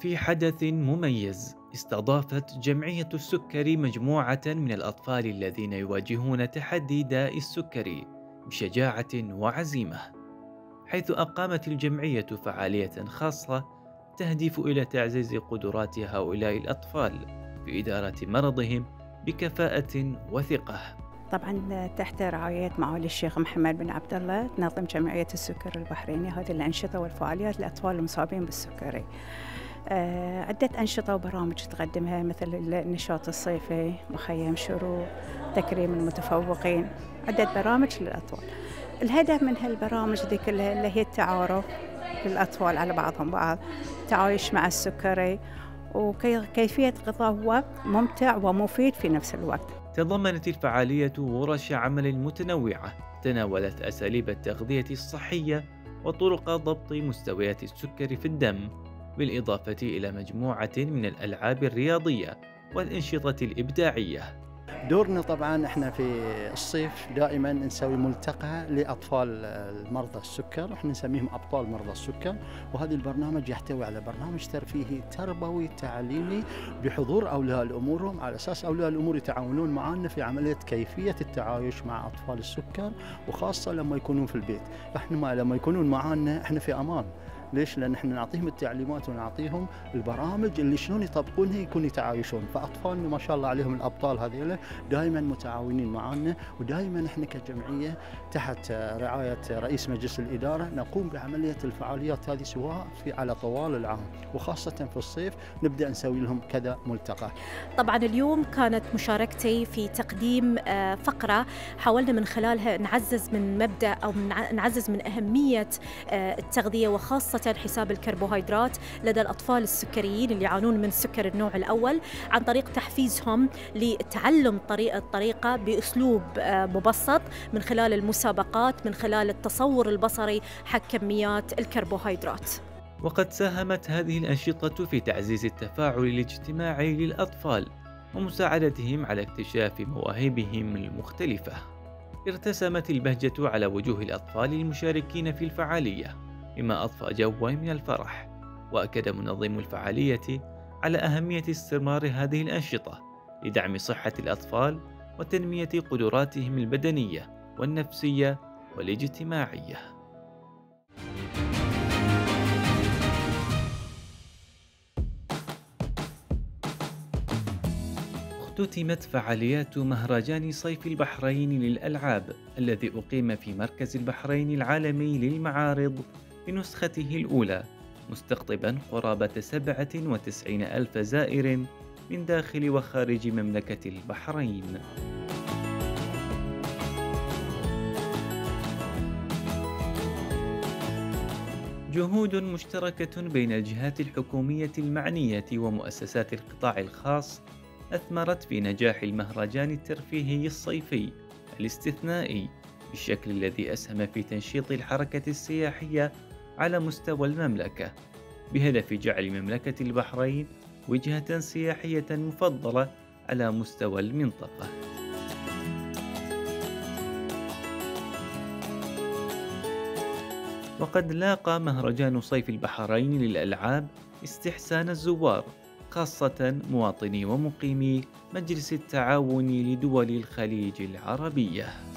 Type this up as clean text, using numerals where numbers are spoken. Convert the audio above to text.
في حدث مميز استضافت جمعية السكري مجموعة من الأطفال الذين يواجهون تحدي داء السكري بشجاعة وعزيمة، حيث أقامت الجمعية فعالية خاصة تهدف إلى تعزيز قدرات هؤلاء الأطفال في إدارة مرضهم بكفاءة وثقة. طبعا تحت رعاية معالي الشيخ محمد بن عبد الله تنظم جمعية السكر البحريني هذه الأنشطة والفعاليات للأطفال المصابين بالسكري. عدة أنشطة وبرامج تقدمها مثل النشاط الصيفي، مخيم شروق، تكريم المتفوقين، عدة برامج للأطفال. الهدف من هالبرامج ذي كلها اللي هي التعارف للأطفال على بعضهم بعض، تعايش مع السكري، وكيفية قضاء وقت ممتع ومفيد في نفس الوقت. تضمنت الفعالية ورش عمل متنوعة تناولت أساليب التغذية الصحية وطرق ضبط مستويات السكر في الدم، بالإضافة إلى مجموعة من الألعاب الرياضية والأنشطة الإبداعية. دورنا طبعا احنا في الصيف دائما نسوي ملتقى لاطفال مرضى السكر، احنا نسميهم ابطال مرضى السكر، وهذا البرنامج يحتوي على برنامج ترفيهي تربوي تعليمي بحضور اولياء الامور، على اساس اولياء الامور يتعاونون معنا في عمليه كيفيه التعايش مع اطفال السكر، وخاصه لما يكونون في البيت. احنا لما يكونون معنا احنا في امان. ليش؟ لأن احنا نعطيهم التعليمات ونعطيهم البرامج اللي شلون يطبقونها يكون يتعايشون، فأطفالنا ما شاء الله عليهم الأبطال هذيلا دائما متعاونين معنا، ودائما احنا كجمعية تحت رعاية رئيس مجلس الإدارة نقوم بعملية الفعاليات هذه سواء على طوال العام، وخاصة في الصيف نبدأ نسوي لهم كذا ملتقى. طبعا اليوم كانت مشاركتي في تقديم فقرة حاولنا من خلالها نعزز من مبدأ أو نعزز من أهمية التغذية، وخاصة حساب الكربوهيدرات لدى الأطفال السكريين اللي يعانون من سكر النوع الأول، عن طريق تحفيزهم لتعلم الطريقة بأسلوب مبسط من خلال المسابقات، من خلال التصور البصري حق كميات الكربوهيدرات. وقد ساهمت هذه الأنشطة في تعزيز التفاعل الاجتماعي للأطفال ومساعدتهم على اكتشاف مواهبهم المختلفة. ارتسمت البهجة على وجوه الأطفال المشاركين في الفعالية، مما أضفى جوا من الفرح. وأكد منظم الفعالية على أهمية استمرار هذه الأنشطة لدعم صحة الأطفال وتنمية قدراتهم البدنية والنفسية والاجتماعية. اختتمت فعاليات مهرجان صيف البحرين للألعاب الذي أقيم في مركز البحرين العالمي للمعارض بنسخته الأولى، مستقطبا قرابة 97 ألف زائر من داخل وخارج مملكة البحرين. جهود مشتركة بين الجهات الحكومية المعنية ومؤسسات القطاع الخاص أثمرت في نجاح المهرجان الترفيهي الصيفي الاستثنائي بالشكل الذي أسهم في تنشيط الحركة السياحية على مستوى المملكة، بهدف جعل مملكة البحرين وجهة سياحية مفضلة على مستوى المنطقة. وقد لاقى مهرجان صيف البحرين للألعاب استحسان الزوار، خاصة مواطني ومقيمي مجلس التعاون لدول الخليج العربية.